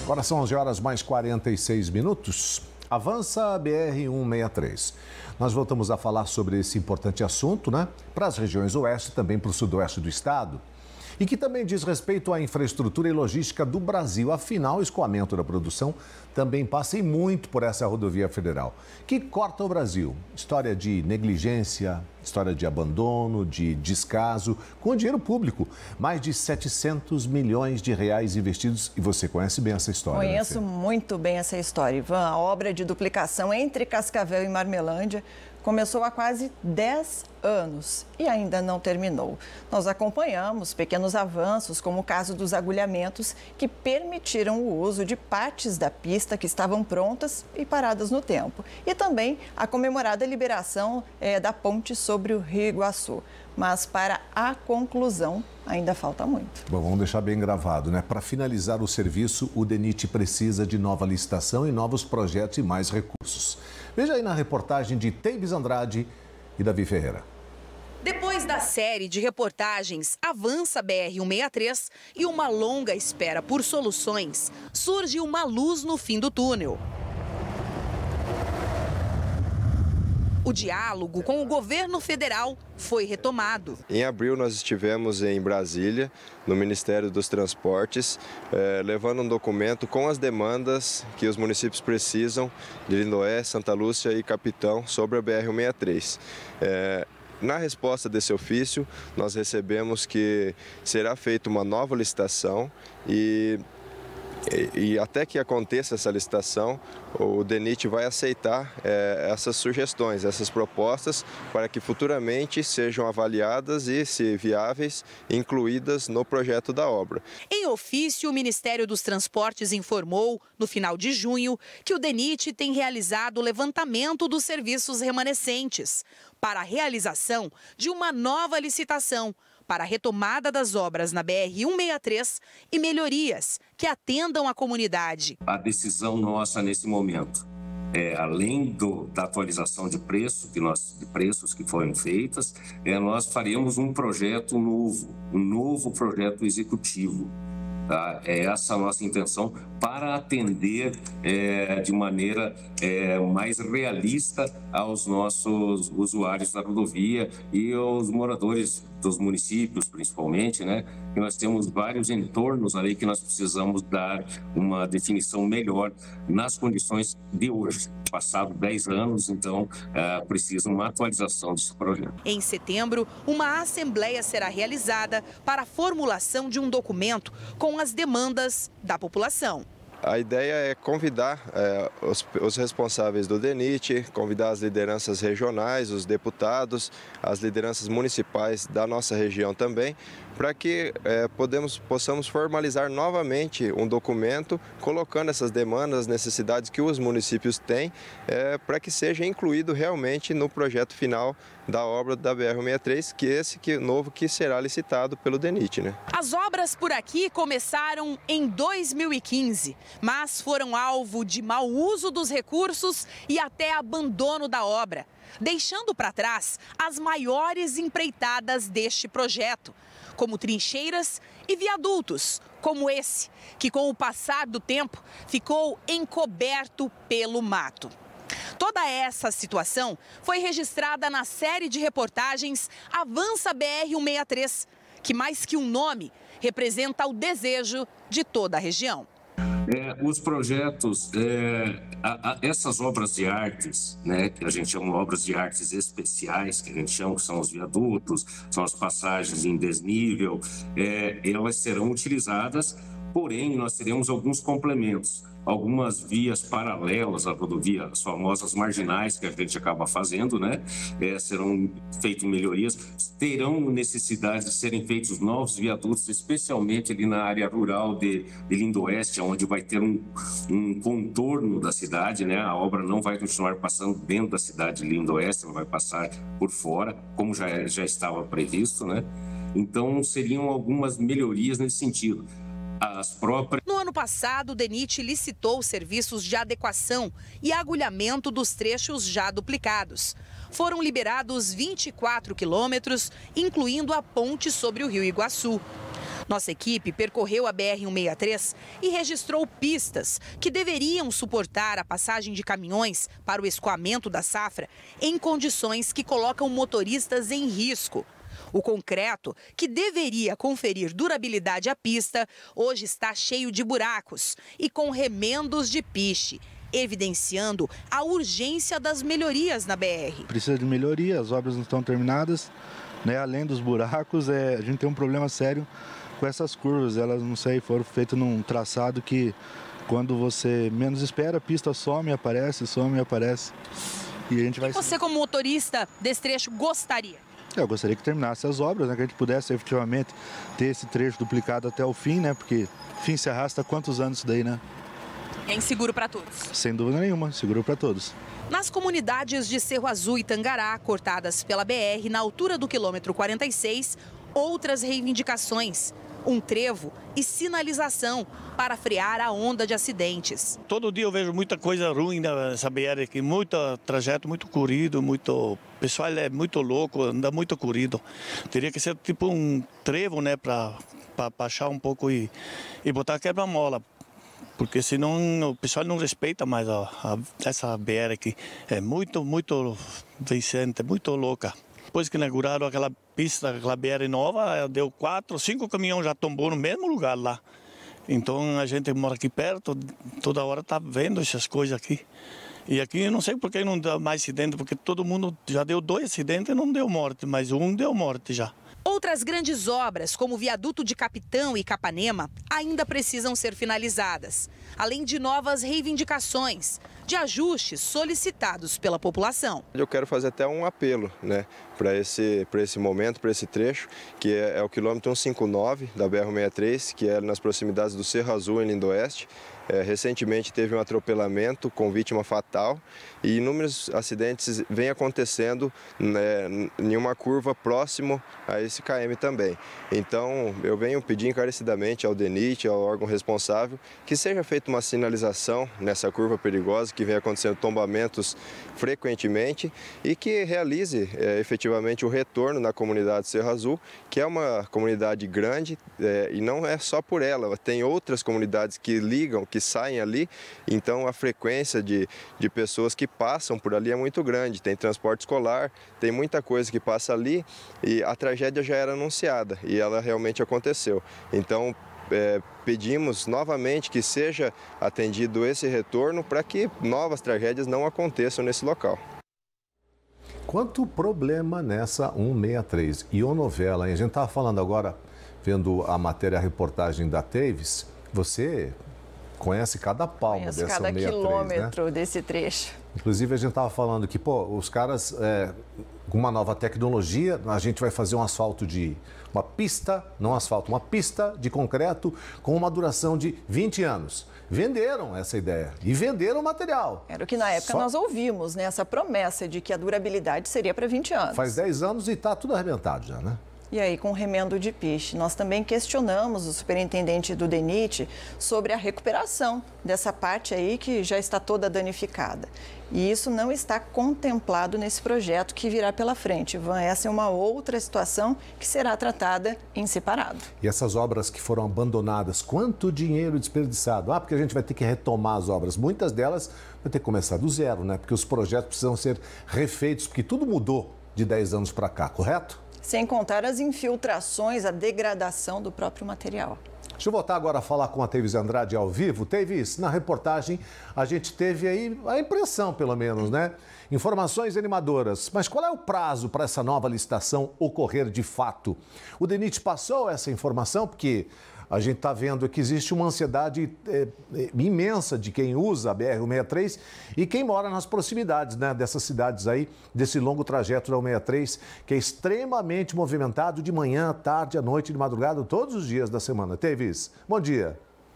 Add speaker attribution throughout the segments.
Speaker 1: Agora são 11 horas mais 46 minutos. Avança a BR-163. Nós voltamos a falar sobre esse importante assunto, né? Para as regiões oeste e também para o sudoeste do estado. E que também diz respeito à infraestrutura e logística do Brasil. Afinal, o escoamento da produção também passa e muito por essa rodovia federal, que corta o Brasil. História de negligência, história de abandono, de descaso, com dinheiro público. Mais de 700 milhões de reais investidos. E você conhece bem essa história,
Speaker 2: Conheço muito bem essa história, Ivan. A obra de duplicação entre Cascavel e Marmelândia começou há quase 10 anos e ainda não terminou. Nós acompanhamos pequenos avanços, como o caso dos agulhamentos, que permitiram o uso de partes da pista que estavam prontas e paradas no tempo. E também a comemorada liberação da ponte sobre o Rio Iguaçu. Mas para a conclusão, ainda falta muito.
Speaker 1: Bom, vamos deixar bem gravado, né? Para finalizar o serviço, o DENIT precisa de nova licitação e novos projetos e mais recursos. Veja aí na reportagem de Teibes Andrade e Davi Ferreira.
Speaker 3: Depois da série de reportagens Avança BR-163 e uma longa espera por soluções, surge uma luz no fim do túnel. O diálogo com o governo federal foi retomado.
Speaker 4: Em abril nós estivemos em Brasília, no Ministério dos Transportes, levando um documento com as demandas que os municípios precisam de Lindoé, Santa Lúcia e Capitão sobre a BR-163. Na resposta desse ofício, nós recebemos que será feita uma nova licitação e até que aconteça essa licitação, o DENIT vai aceitar essas sugestões, essas propostas, para que futuramente sejam avaliadas e, se viáveis, incluídas no projeto da obra.
Speaker 3: Em ofício, o Ministério dos Transportes informou, no final de junho, que o DENIT tem realizado o levantamento dos serviços remanescentes para a realização de uma nova licitação para a retomada das obras na BR-163 e melhorias que atendam a comunidade.
Speaker 5: A decisão nossa nesse momento, além da atualização de preços que foram feitas, nós faremos um projeto novo, um novo projeto executivo. Tá? É essa a nossa intenção para atender de maneira mais realista aos nossos usuários da rodovia e aos moradores dos municípios, principalmente, né? E nós temos vários entornos ali que nós precisamos dar uma definição melhor nas condições de hoje. Passado 10 anos, então, precisa uma atualização desse projeto.
Speaker 3: Em setembro, uma assembleia será realizada para a formulação de um documento com as demandas da população.
Speaker 4: A ideia é convidar os responsáveis do DENIT, convidar as lideranças regionais, os deputados, as lideranças municipais da nossa região também, para que possamos formalizar novamente um documento colocando essas demandas, as necessidades que os municípios têm, para que seja incluído realmente no projeto final da obra da BR-163, novo que será licitado pelo DENIT, né?
Speaker 3: As obras por aqui começaram em 2015, mas foram alvo de mau uso dos recursos e até abandono da obra, deixando para trás as maiores empreitadas deste projeto, como trincheiras e viadutos, como esse, que com o passar do tempo ficou encoberto pelo mato. Toda essa situação foi registrada na série de reportagens Avança BR-163, que mais que um nome, representa o desejo de toda a região.
Speaker 5: Os projetos, essas obras de artes, né, que a gente chama obras de artes especiais, que a gente chama, que são os viadutos, são as passagens em desnível, elas serão utilizadas, porém nós teremos alguns complementos. Algumas vias paralelas à rodovia, as famosas marginais que a gente acaba fazendo, né? Serão feitas melhorias, terão necessidade de serem feitos novos viadutos, especialmente ali na área rural de Lindoeste, onde vai ter um contorno da cidade, né? A obra não vai continuar passando dentro da cidade de Lindoeste, ela vai passar por fora, como já estava previsto, né? Então, seriam algumas melhorias nesse sentido.
Speaker 3: No ano passado, o DENIT licitou serviços de adequação e agulhamento dos trechos já duplicados. Foram liberados 24 quilômetros, incluindo a ponte sobre o Rio Iguaçu. Nossa equipe percorreu a BR-163 e registrou pistas que deveriam suportar a passagem de caminhões para o escoamento da safra em condições que colocam motoristas em risco. O concreto, que deveria conferir durabilidade à pista, hoje está cheio de buracos e com remendos de piche, evidenciando a urgência das melhorias na BR.
Speaker 6: Precisa de melhoria, as obras não estão terminadas, né? Além dos buracos, a gente tem um problema sério com essas curvas. Elas, não sei, foram feitas num traçado que, quando você menos espera, a pista some e aparece, E a gente vai...
Speaker 3: Você, como motorista desse trecho, gostaria?
Speaker 6: Eu gostaria que terminasse as obras, né? Que a gente pudesse efetivamente ter esse trecho duplicado até o fim, né? Porque o fim se arrasta há quantos anos isso daí, né?
Speaker 3: É inseguro para todos?
Speaker 6: Sem dúvida nenhuma, seguro para todos.
Speaker 3: Nas comunidades de Cerro Azul e Tangará, cortadas pela BR na altura do quilômetro 46, outras reivindicações. Um trevo e sinalização para frear a onda de acidentes.
Speaker 7: Todo dia eu vejo muita coisa ruim nessa BR aqui, muito trajeto muito corrido, o pessoal é muito louco, anda muito corrido. Teria que ser tipo um trevo, né, para baixar um pouco e botar quebra-mola, porque senão o pessoal não respeita mais essa BR aqui. É muito vicente, muito louca. Depois que inauguraram aquela pista, aquela BR nova, deu 4, 5 caminhões já tombou no mesmo lugar lá. Então a gente mora aqui perto, toda hora tá vendo essas coisas aqui. E aqui eu não sei por que não dá mais acidente, porque todo mundo já deu 2 acidentes e não deu morte, mas um deu morte já.
Speaker 3: Outras grandes obras, como o viaduto de Capitão e Capanema, ainda precisam ser finalizadas, além de novas reivindicações, de ajustes solicitados pela população.
Speaker 4: Eu quero fazer até um apelo, né, para esse momento, para esse trecho, que é o quilômetro 159 da BR-163, que é nas proximidades do Cerro Azul, em Lindoeste. Recentemente teve um atropelamento com vítima fatal e inúmeros acidentes vêm acontecendo, né, em uma curva próximo a esse KM também. Então eu venho pedir encarecidamente ao DENIT, ao órgão responsável, que seja feita uma sinalização nessa curva perigosa, que vem acontecendo tombamentos frequentemente e que realize efetivamente o retorno na comunidade Cerro Azul, que é uma comunidade grande e não é só por ela, tem outras comunidades que ligam, que saem ali, então a frequência de pessoas que passam por ali é muito grande, tem transporte escolar, tem muita coisa que passa ali e a tragédia já era anunciada e ela realmente aconteceu. Então pedimos novamente que seja atendido esse retorno para que novas tragédias não aconteçam nesse local.
Speaker 1: Quanto problema nessa 163 e a novela, hein? A gente estava falando agora, vendo a matéria, a reportagem da Teves, você conhece cada palmo dessa 163,
Speaker 2: cada quilômetro,
Speaker 1: né?
Speaker 2: Desse trecho.
Speaker 1: Inclusive, a gente estava falando que, os caras, com uma nova tecnologia, a gente vai fazer um asfalto uma pista, não asfalto, uma pista de concreto com uma duração de 20 anos. Venderam essa ideia e venderam o material.
Speaker 2: Era o que na época nós ouvimos, né? Essa promessa de que a durabilidade seria para 20 anos.
Speaker 1: Faz 10 anos e está tudo arrebentado já, né?
Speaker 2: E aí, com remendo de piche. Nós também questionamos o superintendente do DENIT sobre a recuperação dessa parte aí que já está toda danificada. E isso não está contemplado nesse projeto que virá pela frente. Ivan, essa é uma outra situação que será tratada em separado.
Speaker 1: E essas obras que foram abandonadas, quanto dinheiro desperdiçado? Porque a gente vai ter que retomar as obras. Muitas delas vai ter que começar do zero, né? Porque os projetos precisam ser refeitos, porque tudo mudou de 10 anos para cá, correto?
Speaker 2: Sem contar as infiltrações, a degradação do próprio material.
Speaker 1: Deixa eu voltar agora a falar com a Teves Andrade ao vivo. Teves, na reportagem a gente teve aí a impressão, pelo menos, né? Informações animadoras. Mas qual é o prazo para essa nova licitação ocorrer de fato? O DENIT passou essa informação porque a gente está vendo que existe uma ansiedade imensa de quem usa a BR-163 e quem mora nas proximidades, né, dessas cidades aí, desse longo trajeto da 163, que é extremamente movimentado de manhã, à tarde, à noite, de madrugada, todos os dias da semana. Teves, bom dia.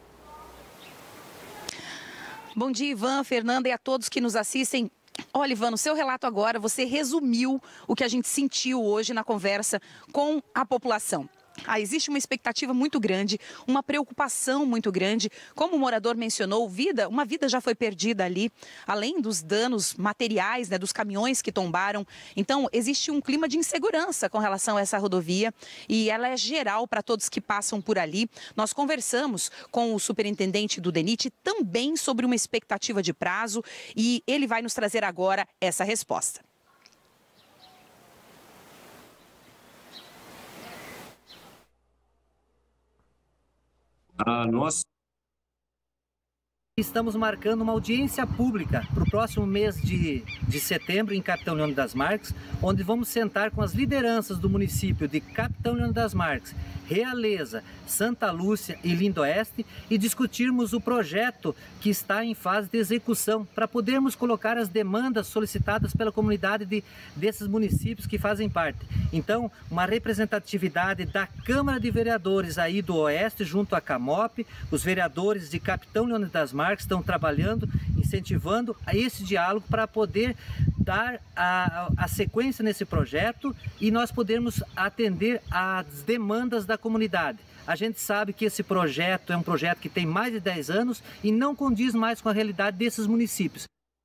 Speaker 3: Bom dia, Ivan, Fernanda e a todos que nos assistem. Olha, Ivan, no seu relato agora, você resumiu o que a gente sentiu hoje na conversa com a população. Existe uma expectativa muito grande, uma preocupação muito grande. Como o morador mencionou, uma vida já foi perdida ali, além dos danos materiais, né, dos caminhões que tombaram. Então, existe um clima de insegurança com relação a essa rodovia e ela é geral para todos que passam por ali. Nós conversamos com o superintendente do DENIT também sobre uma expectativa de prazo e ele vai nos trazer agora essa resposta.
Speaker 8: Estamos marcando uma audiência pública para o próximo mês de setembro em Capitão Leônidas das Marques, onde vamos sentar com as lideranças do município de Capitão Leônidas das Marques, Realeza, Santa Lúcia e Lindoeste e discutirmos o projeto que está em fase de execução para podermos colocar as demandas solicitadas pela comunidade desses municípios que fazem parte. Então, uma representatividade da Câmara de Vereadores aí do Oeste junto à Camop, os vereadores de Capitão Leônidas das Marques estão trabalhando, incentivando a esse diálogo para poder dar a sequência nesse projeto e nós podermos atender às demandas da comunidade. A gente sabe que esse projeto é um projeto que tem mais de 10 anos e não condiz mais com a realidade desses municípios.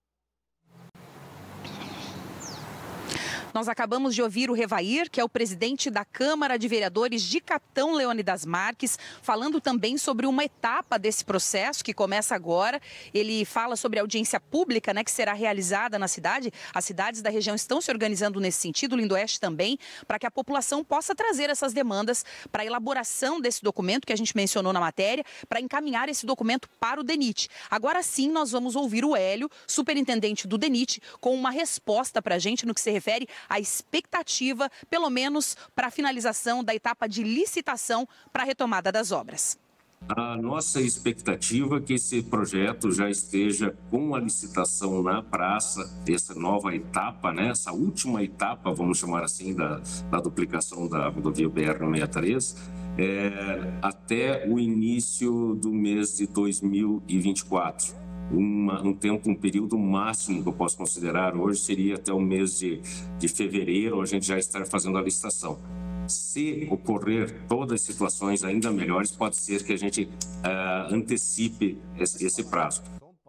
Speaker 3: Nós acabamos de ouvir o Revair, que é o presidente da Câmara de Vereadores de Capitão Leônidas Marques, falando também sobre uma etapa desse processo que começa agora. Ele fala sobre a audiência pública, né, que será realizada na cidade. As cidades da região estão se organizando nesse sentido, o Lindoeste também, para que a população possa trazer essas demandas para a elaboração desse documento que a gente mencionou na matéria, para encaminhar esse documento para o DENIT. Agora sim, nós vamos ouvir o Hélio, superintendente do DENIT, com uma resposta para a gente no que se refere a expectativa, pelo menos para a finalização da etapa de licitação para a retomada das obras.
Speaker 5: A nossa expectativa é que esse projeto já esteja com a licitação na praça, essa nova etapa, né? Essa última etapa, vamos chamar assim, da duplicação da rodovia BR-163, até o início do mês de 2024. Um período máximo que eu posso considerar hoje seria até o mês de fevereiro, a gente já estar fazendo a licitação. Se ocorrer todas as situações ainda melhores, pode ser que a gente antecipe esse prazo.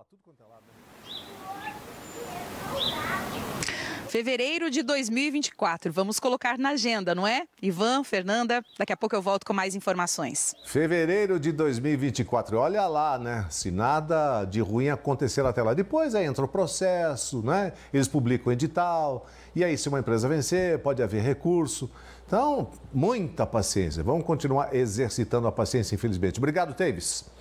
Speaker 3: Fevereiro de 2024, vamos colocar na agenda, não é? Ivan, Fernanda, daqui a pouco eu volto com mais informações.
Speaker 1: Fevereiro de 2024, olha lá, né? Se nada de ruim acontecer até lá. Depois aí entra o processo, né? Eles publicam o edital, e aí se uma empresa vencer, pode haver recurso. Então, muita paciência. Vamos continuar exercitando a paciência, infelizmente. Obrigado, Teves.